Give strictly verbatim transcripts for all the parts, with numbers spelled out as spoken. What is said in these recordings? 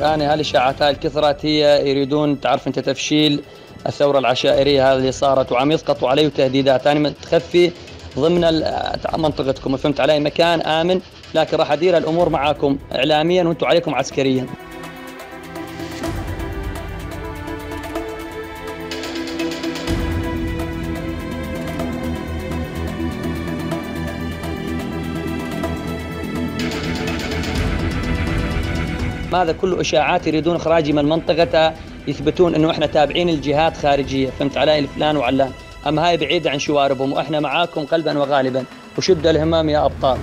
الآن هالإشاعات هاي الكثرت هي يريدون تعرف أنت تفشيل الثورة العشائرية هذه اللي صارت، وعم يسقطوا عليه تهديدات يعني تخفي ضمن منطقتكم. فهمت علي؟ مكان آمن، لكن راح أدير الأمور معاكم إعلاميا وأنتم عليكم عسكريا. هذا كله إشاعات يريدون إخراجي من المنطقة، يثبتون إنه إحنا تابعين الجهات خارجية. فهمت علي؟ الفلان وعلان، أما هاي بعيدة عن شواربهم، وإحنا معاكم قلبا وغالبا. وشد الهمام يا أبطال.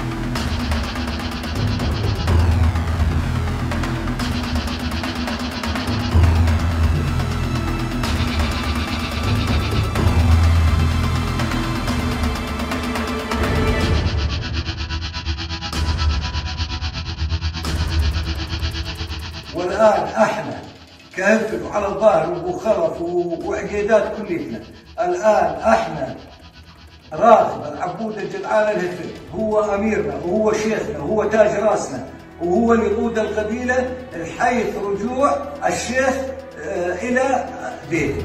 والآن احنا كهفل وعلى الظهر وخرف وعقيدات كليتنا، الآن احنا راغب العبود الجدعان الهفل هو أميرنا وهو شيخنا وهو تاج راسنا وهو اللي يقود القبيلة حيث رجوع الشيخ إلى بيته.